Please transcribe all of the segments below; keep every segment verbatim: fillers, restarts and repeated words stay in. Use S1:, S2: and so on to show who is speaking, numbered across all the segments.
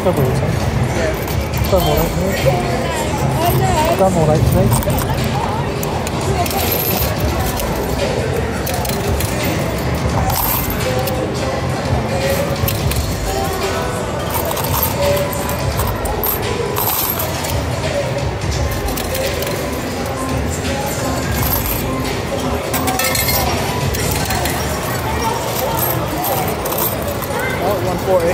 S1: Double it,
S2: Yeah.
S1: Done all eight, Done all eight today.
S2: one forty.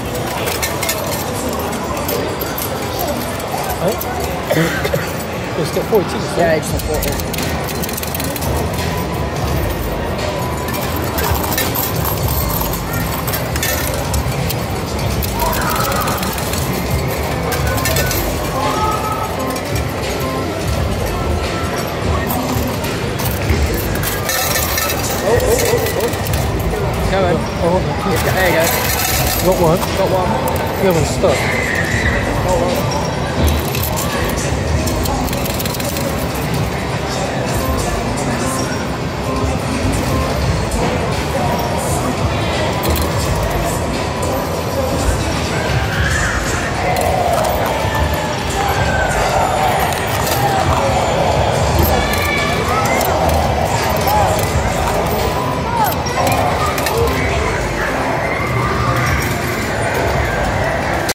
S1: Hey? Just get forty tickets.
S2: Yeah, it's one forty. Oh, oh, oh, oh. Go on.
S1: Oh,
S2: There you go.
S1: got one.
S2: Got one.
S1: The other one's stuck.
S2: Hold on.